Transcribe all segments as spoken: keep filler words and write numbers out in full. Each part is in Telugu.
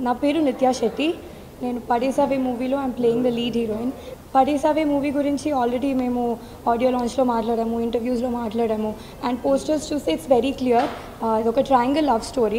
నా పేరు నిత్యా శెట్టి. నేను పడేసావే మూవీలో I'm playing the lead heroine. Padesave movie గురించి ఆల్రెడీ మేము ఆడియో లాంచ్లో మాట్లాడాము, ఇంటర్వ్యూస్లో మాట్లాడాము. అండ్ పోస్టర్స్ చూస్తే ఇట్స్ వెరీ క్లియర్. ఇది ఒక triangle love story.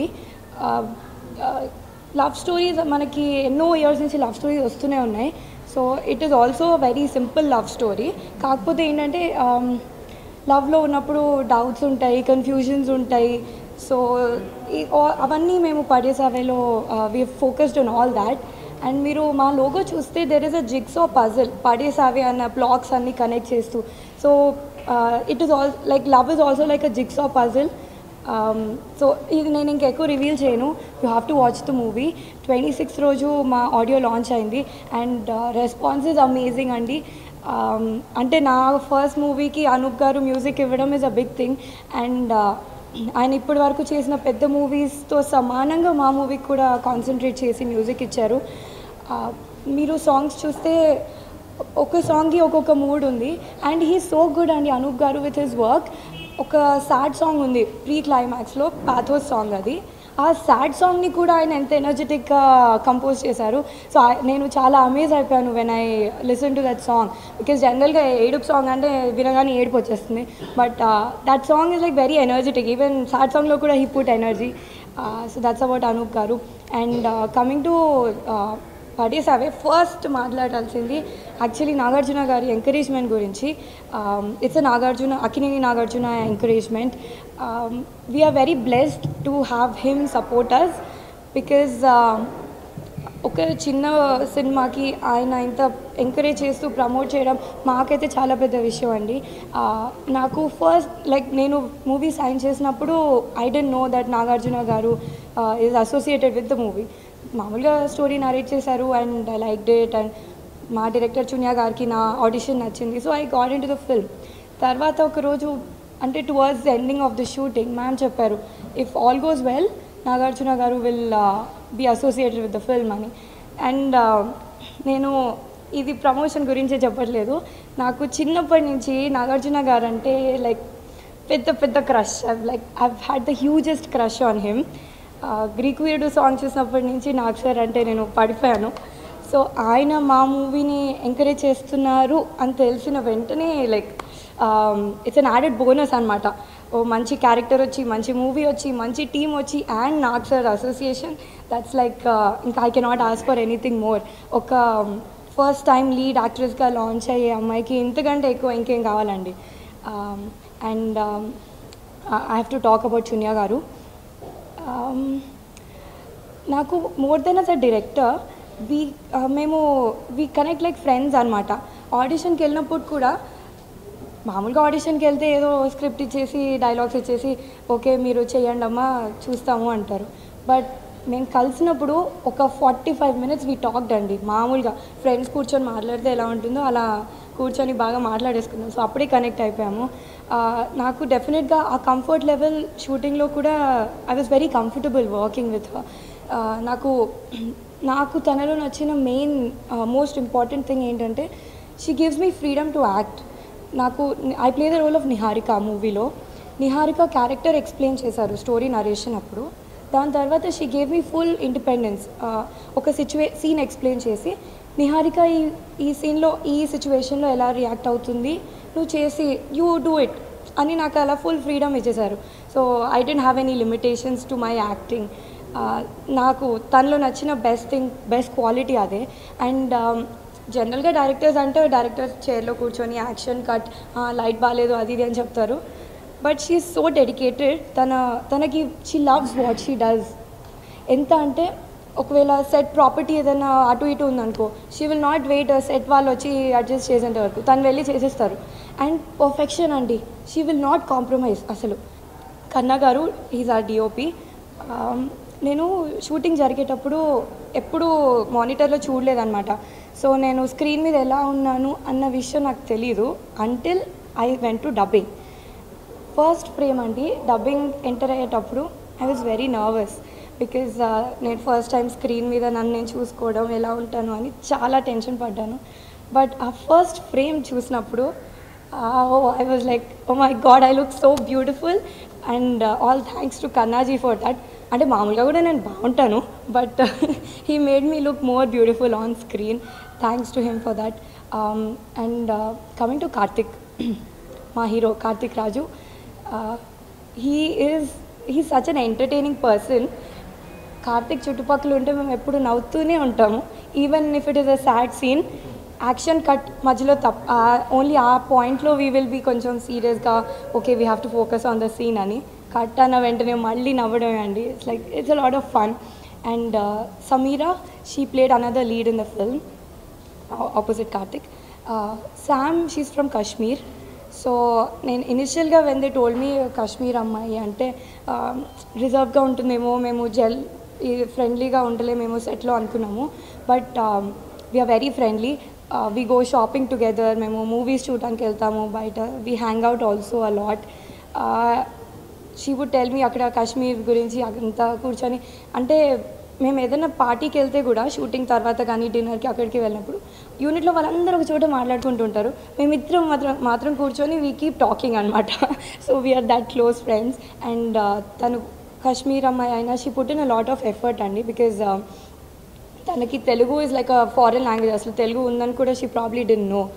Love stories మనకి ఎన్నో ఇయర్స్ నుంచి లవ్ స్టోరీస్ వస్తూనే ఉన్నాయి. So it is also very simple love story. కాకపోతే ఏంటంటే లవ్లో ఉన్నప్పుడు డౌట్స్ ఉంటాయి, కన్ఫ్యూజన్స్ ఉంటాయి. సో అవన్నీ మేము పడేసావేలో we focused on all that. And మీరు మా లోగో చూస్తే there is a jigsaw puzzle, Padesave అన్న బ్లాక్స్ అన్నీ కనెక్ట్ చేస్తూ. So it is all like love is also like a jigsaw puzzle. So ఇది నేను ఇంకెక్కువ రివీల్ చేయను. You have to watch the movie. Twenty sixth రోజు మా ఆడియో లాంచ్ అయింది అండ్ రెస్పాన్స్ ఇస్ అమేజింగ్ అండి. అంటే నా ఫస్ట్ మూవీకి అనూప్ గారు మ్యూజిక్ ఇవ్వడం is a big thing. And ఆయన ఇప్పటి వరకు చేసిన పెద్ద మూవీస్తో సమానంగా మా మూవీకి కూడా కాన్సన్ట్రేట్ చేసి మ్యూజిక్ ఇచ్చారు. మీరు సాంగ్స్ చూస్తే ఒక సాంగ్కి ఒక్కొక్క మూడ్ ఉంది. అండ్ హీ సో గుడ్ అండి Anoop garu with his work. ఒక సాడ్ సాంగ్ ఉంది ప్రీ క్లైమాక్స్లో, పాథోస్ సాంగ్. అది ఆ సాడ్ సాంగ్ని కూడా ఆయన ఎంత ఎనర్జెటిక్గా కంపోజ్ చేశారు. సో నేను చాలా అమేజ్ అయిపోయాను when I listen to that song. Because జనరల్గా ఏడుపు సాంగ్ అంటే వినగానే ఏడుపు వచ్చేస్తుంది. But that song is like very energetic. Even sad సాంగ్లో కూడా he put energy. So that's about Anoop garu. And coming to Padesave, first మాట్లాడాల్సింది యాక్చువల్లీ నాగార్జున గారి ఎంకరేజ్మెంట్ గురించి. It's a Nagarjuna, Akkineni Nagarjuna encouragement. We're very blessed to have him support us. Because ఒక చిన్న సినిమాకి ఆయన ఇంత ఎంకరేజ్ చేస్తూ ప్రమోట్ చేయడం మాకైతే చాలా పెద్ద విషయం అండి. నాకు ఫస్ట్ లైక్ నేను మూవీ సైన్ చేసినప్పుడు I don't know that Nagarjuna garu is associated with the movie. మామూలుగా స్టోరీ నరేట్ చేశారు and I like date. And మా డైరెక్టర్ చునియా గారికి నా ఆడిషన్ నచ్చింది. So I got in to the film. తర్వాత ఒకరోజు అంటే towards the ending of the shooting ma'am చెప్పారు, if all goes well Nagarjuna garu will be associated with the film అని. అండ్ నేను ఇది ప్రమోషన్ గురించే చెప్పట్లేదు. నాకు చిన్నప్పటి నుంచి నాగార్జున గారు అంటే లైక్ పెద్ద పెద్ద crush. Like I had the hugest crush on him. Greek వీరుడు సాంగ్ చూసినప్పటి నుంచి నాకు సార్ అంటే నేను పడిపోయాను. సో ఆయన మా మూవీని ఎంకరేజ్ చేస్తున్నారు అని తెలిసిన వెంటనే like it's an added bonus అనమాట. ఓ మంచి క్యారెక్టర్ వచ్చి, మంచి మూవీ వచ్చి, మంచి టీమ్ వచ్చి అండ్ నాకు సార్ అసోసియేషన్, దట్స్ లైక్ ఇంకా I cannot ask for anything more. ఒక ఫస్ట్ టైం లీడ్ యాక్ట్రెస్గా లాంచ్ అయ్యే అమ్మాయికి ఇంతకంటే ఎక్కువ ఇంకేం కావాలండి. And I have to talk about Chunia garu. నాకు more than as a director we మేము వీ కనెక్ట్ లైక్ ఫ్రెండ్స్ అనమాట. ఆడిషన్కి వెళ్ళినప్పుడు కూడా మామూలుగా ఆడిషన్కి వెళ్తే ఏదో స్క్రిప్ట్ ఇచ్చేసి డైలాగ్స్ ఇచ్చేసి ఓకే మీరు చేయండి అమ్మా చూస్తాము అంటారు. బట్ మేము కలిసినప్పుడు ఒక forty five minutes we talked అండి. మామూలుగా ఫ్రెండ్స్ కూర్చొని మాట్లాడితే ఎలా ఉంటుందో అలా కూర్చొని బాగా మాట్లాడేసుకున్నాం. సో అప్పుడే కనెక్ట్ అయిపోయాము. నాకు డెఫినెట్గా ఆ కంఫర్ట్ లెవెల్ షూటింగ్లో కూడా I was very comfortable working with her. నాకు నాకు తనలో నచ్చిన మెయిన్ మోస్ట్ ఇంపార్టెంట్ థింగ్ ఏంటంటే she gives me freedom to act. నాకు I play the role of Niharika మూవీలో. నిహారిక క్యారెక్టర్ ఎక్స్ప్లెయిన్ చేశారు స్టోరీ నరేషన్ అప్పుడు. దాని తర్వాత she gave me full independence. ఒక సిచ్యువే సీన్ ఎక్స్ప్లెయిన్ చేసి నిహారిక ఈ ఈ సీన్లో ఈ సిచ్యువేషన్లో ఎలా రియాక్ట్ అవుతుంది నువ్వు చేసి యూ డూ ఇట్ అని నాకు అలా ఫుల్ ఫ్రీడమ్ ఇచ్చేశారు. So I don't have any limitations to my acting. నాకు తనలో నచ్చిన బెస్ట్ థింగ్, బెస్ట్ క్వాలిటీ అదే. అండ్ జనరల్గా డైరెక్టర్స్ అంటే డైరెక్టర్ చైర్లో కూర్చొని యాక్షన్ కట్, లైట్ బాగాలేదు అది ఇది అని చెప్తారు. But she is so dedicated. తన తనకి she loves what she does. ఎంత అంటే ఒకవేళ సెట్ ప్రాపర్టీ ఏదైనా అటు ఇటు ఉందనుకో, she will not wait set వాళ్ళు వచ్చి అడ్జస్ట్ చేసేంత వరకు తను వెళ్ళి చేసేస్తారు. అండ్ పర్ఫెక్షన్ అండి, షీ విల్ నాట్ కాంప్రమైజ్ అసలు. Kanna garu is our DOP. నేను షూటింగ్ జరిగేటప్పుడు ఎప్పుడూ మానిటర్లో చూడలేదన్నమాట. సో నేను స్క్రీన్ మీద ఎలా ఉన్నాను అన్న విషయం నాకు తెలీదు until I went to dubbing. First frame అండి, డబ్బింగ్ ఎంటర్ అయ్యేటప్పుడు I was very nervous. Because నేను ఫస్ట్ టైం స్క్రీన్ మీద నన్ను నేను చూసుకోవడం ఎలా ఉంటాను అని చాలా టెన్షన్ పడ్డాను. బట్ ఆ ఫస్ట్ ఫ్రేమ్ చూసినప్పుడు I was like oh my God, I look so beautiful. And all thanks to Kannaji for that. అంటే మామూలుగా కూడా నేను బాగుంటాను, but he made me look more beautiful on screen. Thanks to him for that. And coming to Karthik, మా hero Karthik Raju, he is he such an entertaining person. Karthik చుట్టుపక్కల ఉంటే మేము ఎప్పుడు నవ్వుతూనే ఉంటాము. Even if it is a sad scene, action cut మధ్యలో తప్ప ఓన్లీ ఆ పాయింట్లో వీ విల్ బీ కొంచెం సీరియస్గా okay we have to focus on the scene అని, కట్ అన్న వెంటనే మళ్ళీ నవ్వడమే అండి. It's like it's a lot of fun. And Sameera, she played another lead in the film opposite Karthik. Sam, she's from Kashmir. So నేను ఇనిషియల్గా when they told me Kashmir అమ్మాయి అంటే రిజర్వ్గా ఉంటుందేమో, మేము జెల్ ఫ్రెండ్లీగా ఉండలేమేమో సెట్లో అనుకున్నాము. But we are very friendly. We go shopping together, మేము మూవీస్ చూడడానికి వెళ్తాము బయట, we hang out also a lot. She would tell me అక్కడ కాశ్మీర్ గురించి అంతా కూర్చొని, అంటే మేము ఏదైనా పార్టీకి వెళ్తే కూడా షూటింగ్ తర్వాత కానీ డిన్నర్కి అక్కడికి వెళ్ళినప్పుడు యూనిట్లో వాళ్ళందరూ ఒక చోట మాట్లాడుకుంటుంటారు, మేమిద్దరం మాత్రం మాత్రం కూర్చొని వీ కీప్ టాకింగ్ అనమాట. So we are that close friends. And తను కాశ్మీర్ అమ్మాయి అయినా she put in a lot of effort అండి, బికాజ్ తనకి Telugu is like a foreign language, అసలు తెలుగు ఉందని కూడా she probably didn't know.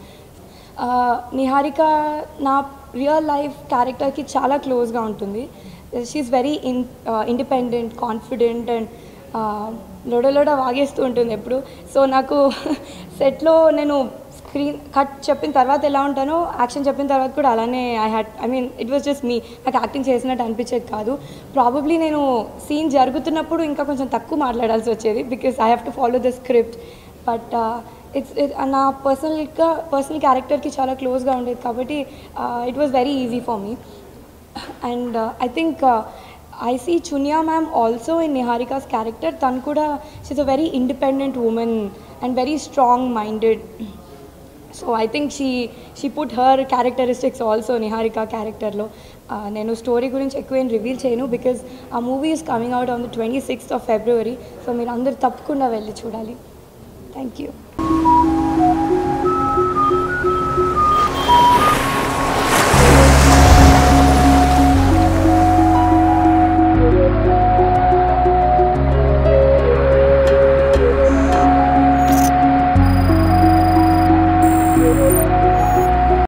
Niharika నా రియల్ లైఫ్ క్యారెక్టర్కి చాలా క్లోజ్గా ఉంటుంది. She is very in independent, confident and లొడలోడ వాగేస్తూ ఉంటుంది ఎప్పుడు. సో నాకు సెట్లో నేను స్క్రీన్ కట్ చెప్పిన తర్వాత ఎలా ఉంటానో యాక్షన్ చెప్పిన తర్వాత కూడా అలానే I had I mean it was just me, నాకు యాక్టింగ్ చేసినట్టు అనిపించేది కాదు. ప్రాబబ్లీ నేను సీన్ జరుగుతున్నప్పుడు ఇంకా కొంచెం తక్కువ మాట్లాడాల్సి వచ్చేది, because I have to follow the script. But it's నా పర్సనల్గా పర్సనల్ క్యారెక్టర్కి చాలా క్లోజ్గా ఉండేది కాబట్టి it was very easy for me. And I think I see Chunya ma'am also in Niharika's character. Tan kuda, she's a very independent woman and very strong-minded. So I think she she put her characteristics also Niharika character lo. Nenu story gurinchi ekku em reveal cheyanu because a movie is coming out on the twenty-sixth of February. So meer andaru tappakunda velli chudali. Thank you.